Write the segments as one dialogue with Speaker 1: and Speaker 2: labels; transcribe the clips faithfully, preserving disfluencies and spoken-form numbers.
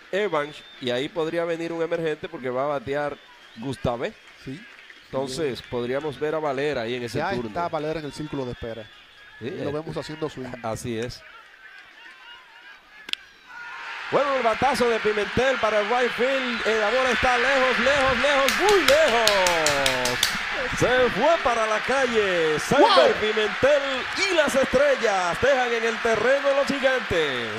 Speaker 1: Evans, y ahí podría venir un emergente porque va a batear Gustave.
Speaker 2: Sí.
Speaker 1: Entonces, sí, podríamos ver a Valera ahí en ese
Speaker 2: ya
Speaker 1: turno.
Speaker 2: Ya está Valera en el círculo de espera.
Speaker 1: Sí,
Speaker 2: y lo vemos haciendo swing.
Speaker 1: Así es. Bueno, el batazo de Pimentel para el right field. La bola está lejos, lejos, lejos, muy lejos. Se fue para la calle. Sanber wow. Pimentel y las estrellas dejan en el terreno los gigantes.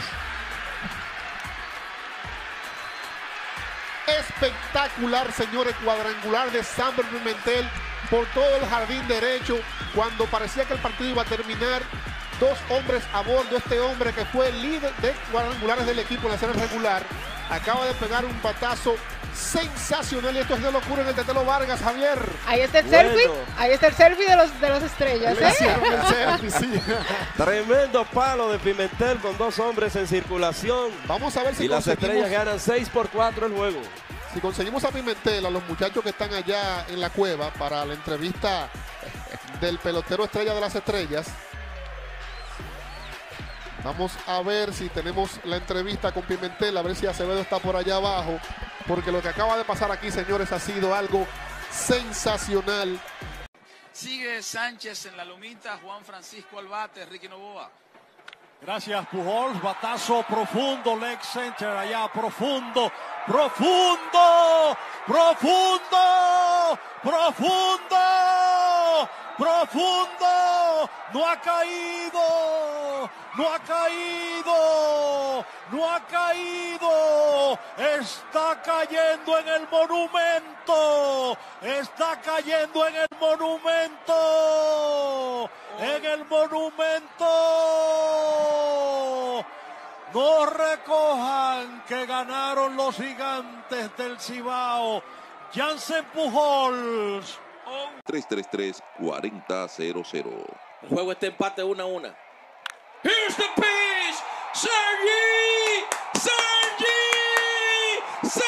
Speaker 2: Espectacular, señores, cuadrangular de Sanber Pimentel por todo el jardín derecho. Cuando parecía que el partido iba a terminar, dos hombres a bordo. Este hombre que fue el líder de cuadrangulares del equipo en la serie regular acaba de pegar un batazo sensacional, y esto es de locura en el Tetelo Vargas, Javier.
Speaker 3: Ahí está el
Speaker 1: bueno.
Speaker 3: selfie, ahí está el selfie de los de las estrellas.
Speaker 2: Le
Speaker 3: ¿eh?
Speaker 2: hicieron el selfie, sí.
Speaker 1: Tremendo palo de Pimentel con dos hombres en circulación.
Speaker 2: Vamos a ver si
Speaker 1: y las estrellas ganan seis por cuatro el juego.
Speaker 2: Si conseguimos a Pimentel, a los muchachos que están allá en la cueva para la entrevista del pelotero estrella de las estrellas. Vamos a ver si tenemos la entrevista con Pimentel, a ver si Acevedo está por allá abajo, porque lo que acaba de pasar aquí, señores, ha sido algo sensacional.
Speaker 4: Sigue Sánchez en la lomita, Juan Francisco al bate, Ricky Novoa.
Speaker 5: Gracias, Pujols, batazo profundo, leg center allá, profundo, profundo, profundo, profundo, profundo, no ha caído, no ha caído, no ha caído, está cayendo en el monumento, está cayendo en el monumento, en el monumento. No recojan que ganaron los gigantes del Cibao. Jansen Pujols.
Speaker 6: tres tres tres, cuarenta cero cero.
Speaker 7: El juego está empate una a una.
Speaker 4: Here's the pitch. Sergi. Sergi.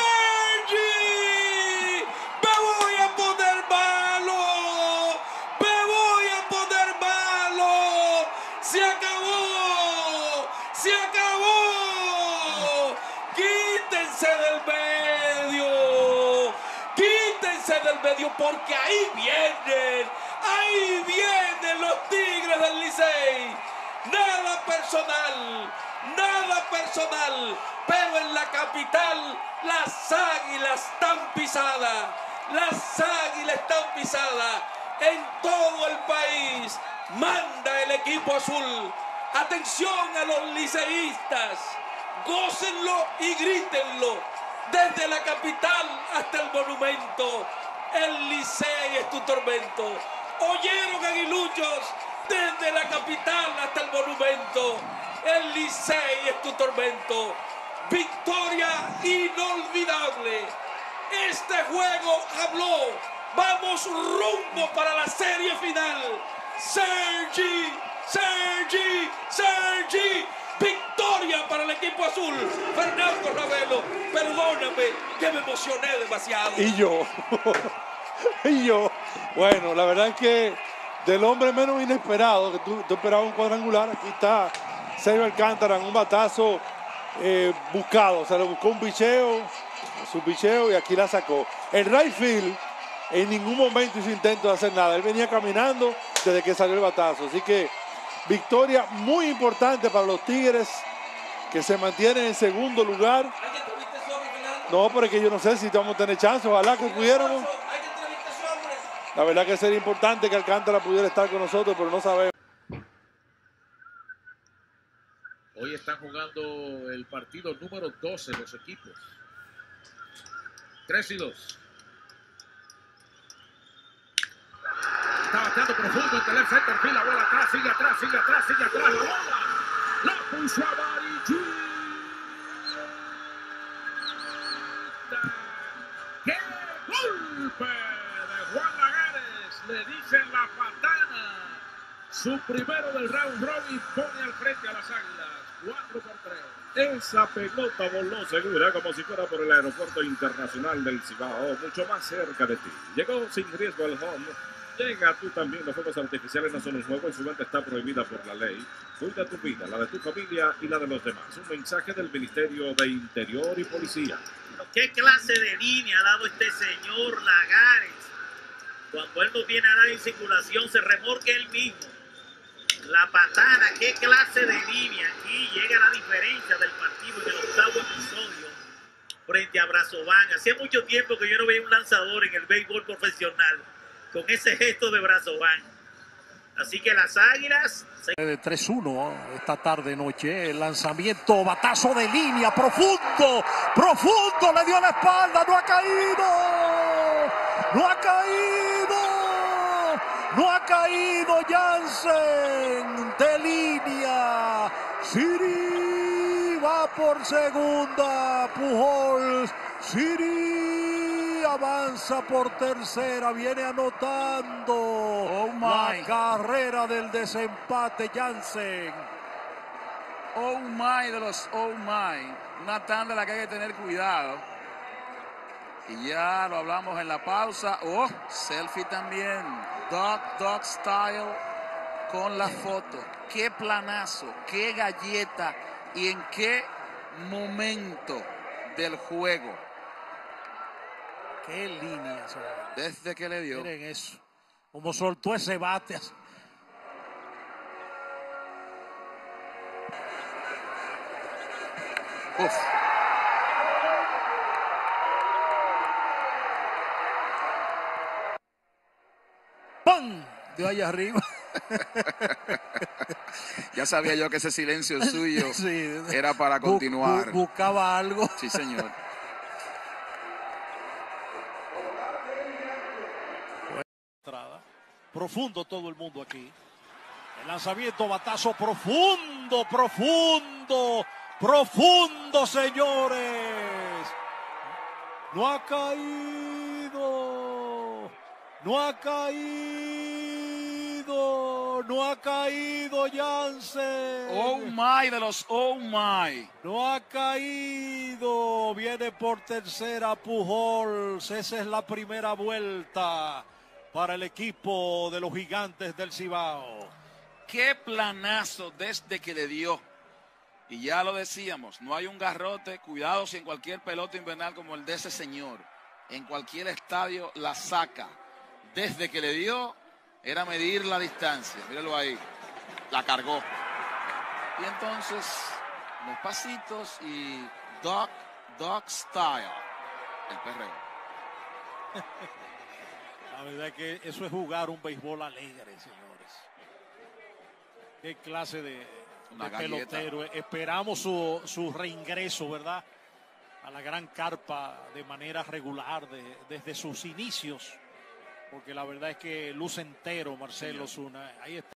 Speaker 4: Sergi. Me voy a poner malo. Me voy a poner malo. Se acabó. Se acabó. Quítense del medio. Quítense del medio porque ahí vienen. Ahí vienen los Tigres del Licey. Nada personal, nada personal, pero en la capital las águilas están pisadas, las águilas están pisadas, en todo el país manda el equipo azul. Atención a los liceístas, gócenlo y grítenlo, desde la capital hasta el monumento, el Licey es tu tormento. ¿Oyeron, aguiluchos? Desde la capital hasta el monumento, el Licey es tu tormento. Victoria inolvidable. Este juego habló. Vamos rumbo para la serie final. Sergi, Sergi, Sergi. Victoria para el equipo azul. Fernando Ravelo, perdóname que me emocioné demasiado.
Speaker 8: Y yo, y yo, bueno, la verdad es que del hombre menos inesperado, que tú, tú esperabas un cuadrangular, aquí está Sergio Alcántara en un batazo eh, buscado, o sea, le buscó un picheo, su picheo y aquí la sacó. El right field en ningún momento hizo intento de hacer nada, él venía caminando desde que salió el batazo, así que victoria muy importante para los Tigres, que se mantienen en segundo lugar. No, pero es que yo no sé si vamos a tener chance, ojalá que pudiéramos. La verdad que sería importante que Alcántara pudiera estar con nosotros, pero no sabemos.
Speaker 9: Hoy están jugando el partido número doce los equipos. tres y dos. Está bateando profundo entre el center field, la bola atrás, sigue atrás, sigue atrás, sigue atrás, la bola. La puso a Varillita. ¡Qué golpe de Juan Lagares! Le dicen la patana. Su primero del round robin pone al frente a las águilas. cuatro por tres. Esa pelota voló segura como si fuera por el aeropuerto internacional del Cibao, mucho más cerca de ti. Llegó sin riesgo al home Llega tú también. Los fuegos artificiales no son un juego y su venta está prohibida por la ley. Cuida tu vida, la de tu familia y la de los demás. Un mensaje del Ministerio de Interior y Policía.
Speaker 10: ¿Qué clase de línea ha dado este señor Lagares? Cuando él no viene a dar en circulación, se remorque él mismo. La patana, qué clase de línea. Aquí llega la diferencia del partido en el octavo episodio frente a Brazoban. Hacía mucho tiempo que yo no veía un lanzador en el béisbol profesional con ese gesto de Brazoban. Así que las Águilas... Se...
Speaker 5: De tres uno esta tarde noche, el lanzamiento, batazo de línea, profundo, profundo, le dio la espalda, no ha caído, no ha caído, no ha caído Jansen, de línea, Siri va por segunda, Pujols, Siri avanza por tercera, viene anotando oh la carrera del desempate Jansen.
Speaker 4: Oh my de los oh my. Una tanda en la que hay que tener cuidado. Y ya lo hablamos en la pausa. Oh, selfie también. Dog, dog style con la foto. Qué planazo, qué galleta y en qué momento del juego.
Speaker 5: Qué línea,
Speaker 4: desde que le dio.
Speaker 5: Miren eso, como soltó ese bate.
Speaker 4: Uf.
Speaker 5: ¡Pam! De allá arriba.
Speaker 4: Ya sabía yo que ese silencio suyo
Speaker 5: sí,
Speaker 4: era para continuar.
Speaker 5: Bu bu buscaba algo.
Speaker 4: Sí, señor.
Speaker 5: Profundo todo el mundo aquí. El lanzamiento, batazo profundo, profundo, profundo, señores. No ha caído. No ha caído. No ha caído Jansen.
Speaker 4: Oh my de los oh my.
Speaker 5: No ha caído. Viene por tercera Pujols. Esa es la primera vuelta para el equipo de los Gigantes del Cibao.
Speaker 4: Qué planazo desde que le dio. Y ya lo decíamos, no hay un garrote. Cuidado si en cualquier pelota invernal como el de ese señor, en cualquier estadio la saca. Desde que le dio, era medir la distancia. Míralo ahí. La cargó. Y entonces, los pasitos y dog, dog style. El perreo.
Speaker 5: La verdad es que eso es jugar un béisbol alegre, señores. Qué clase de, de pelotero. Esperamos su, su reingreso, ¿verdad? A la gran carpa de manera regular de, desde sus inicios. Porque la verdad es que luce entero Marcelo Zuna. Ahí está.